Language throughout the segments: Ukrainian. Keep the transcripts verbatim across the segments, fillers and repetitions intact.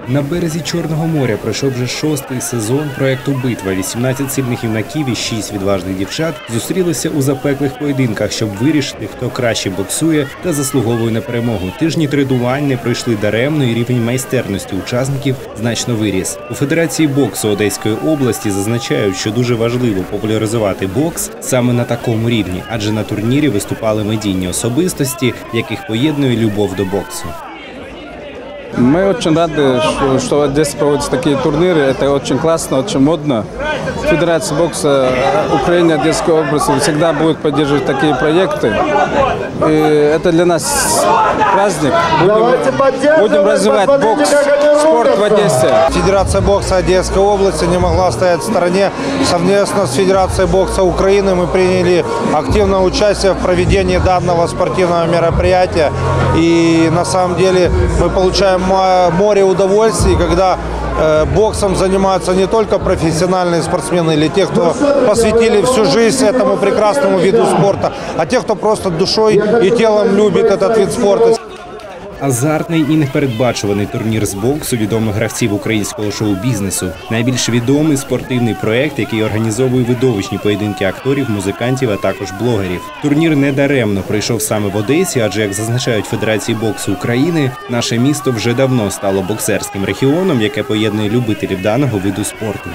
На березі Чорного моря пройшов вже шостий сезон проєкту «Битва». вісімнадцять сильних юнаків і шість відважних дівчат зустрілися у запеклих поєдинках, щоб вирішити, хто краще боксує та заслуговує на перемогу. Тижні тренувань не пройшли даремно, і рівень майстерності учасників значно виріс. У Федерації боксу Одеської області зазначають, що дуже важливо популяризувати бокс саме на такому рівні, адже на турнірі виступали медійні особистості, яких поєднує любов до боксу. Мы очень рады, что в Одессе проводятся такие турниры. Это очень классно, очень модно. Федерация бокса Украины, Одесской области всегда будет поддерживать такие проекты. И это для нас праздник. Будем, будем развивать бокс, спорт в Одессе. Федерация бокса Одесской области не могла стоять в стороне. Совместно с Федерацией бокса Украины мы приняли активное участие в проведении данного спортивного мероприятия. И на самом деле мы получаем море удовольствий, когда э, боксом занимаются не только профессиональные спортсмены или те, кто посвятили всю жизнь этому прекрасному виду спорта, а те, кто просто душой и телом любит этот вид спорта. Азартний і непередбачуваний турнір з боксу відомих гравців українського шоу-бізнесу. Найбільш відомий спортивний проєкт, який організовує видовищні поєдинки акторів, музикантів, а також блогерів. Турнір недаремно пройшов саме в Одесі, адже, як зазначають Федерації боксу України, наше місто вже давно стало боксерським регіоном, яке поєднує любителів даного виду спорту.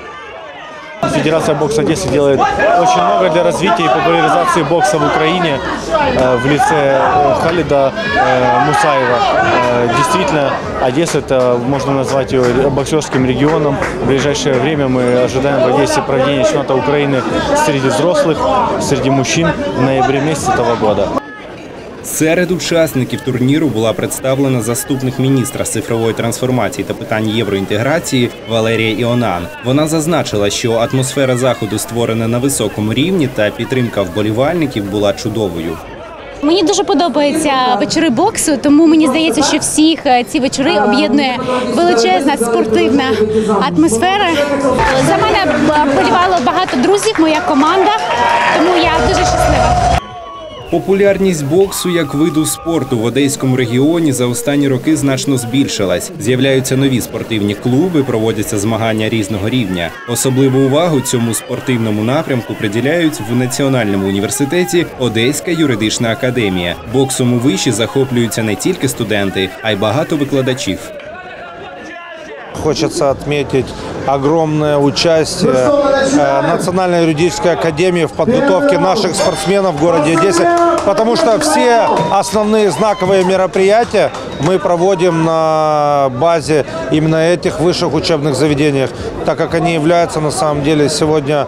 Федерация бокса Одессы делает очень много для развития и популяризации бокса в Украине в лице Халида Мусаева. Действительно, Одесса, это можно назвать ее боксерским регионом. В ближайшее время мы ожидаем в Одессе проведения чемпионата Украины среди взрослых, среди мужчин в ноябре месяце этого года. Серед учасників турніру була представлена заступник міністра з цифрової трансформації та питань євроінтеграції Валерія Іонан. Вона зазначила, що атмосфера заходу створена на високому рівні та підтримка вболівальників була чудовою. Мені дуже подобаються вечори боксу, тому мені здається, що всіх ці вечори об'єднує величезна спортивна атмосфера. За мене вболівало багато друзів, моя команда, тому я дуже щаслива. Популярність боксу як виду спорту в Одеському регіоні за останні роки значно збільшилась. З'являються нові спортивні клуби, проводяться змагання різного рівня. Особливу увагу цьому спортивному напрямку приділяють в Національному університеті Одеська юридична академія. Боксом у виші захоплюються не тільки студенти, а й багато викладачів. Хочется отметить огромное участие Национальной юридической академии в подготовке наших спортсменов в городе Одессе, потому что все основные знаковые мероприятия мы проводим на базе именно этих высших учебных заведений, так как они являются на самом деле сегодня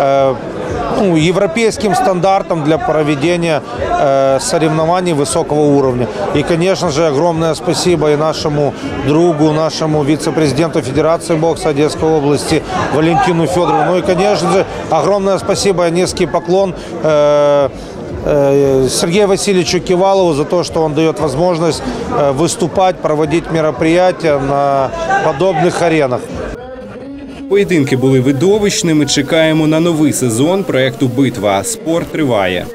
ну, европейским стандартом для проведения э, соревнований высокого уровня. И, конечно же, огромное спасибо и нашему другу, нашему вице-президенту Федерации бокса Одесской области Валентину Федорову. Ну и, конечно же, огромное спасибо и низкий поклон э, э, Сергею Васильевичу Кивалову за то, что он дает возможность э, выступать, проводить мероприятия на подобных аренах. Поєдинки були видовищними. Чекаємо на новий сезон проєкту «Битва». Спорт триває.